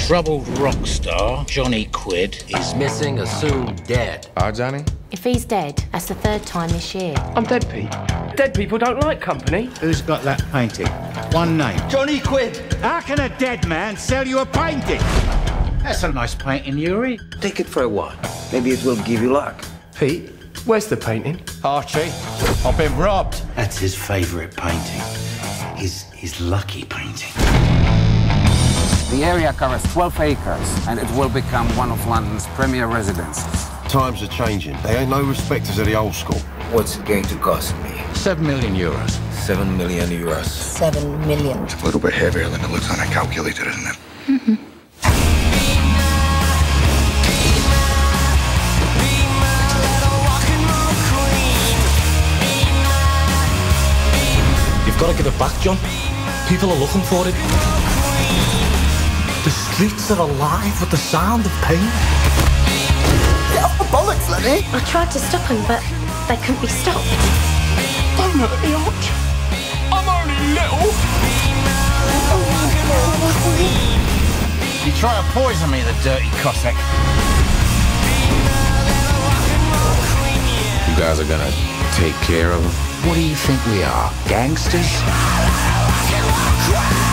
troubled rock star, Johnny Quid, is missing, assumed dead. Johnny? If he's dead, that's the third time this year. I'm dead, Pete. Dead people don't like company. Who's got that painting? One name. Johnny Quid. How can a dead man sell you a painting? That's a nice painting, Yuri. Take it for a while. Maybe it will give you luck. Pete, where's the painting? Archie, I've been robbed. That's his favourite painting. His lucky painting. The area covers 12 acres and it will become one of London's premier residences. Times are changing. They ain't no respecters of the old school. What's it going to cost me? €7 million. 7 million euros. 7 million. It's a little bit heavier than it looks on a calculator, isn't it? You've got to give it back, John. People are looking for it. The streets are alive with the sound of pain. Get off the bollocks, Lenny! I tried to stop him, but they couldn't be stopped. Don't hurt me, Arch. I'm only little. You try to poison me, the dirty Cossack. You guys are gonna take care of him? what do you think we are, gangsters?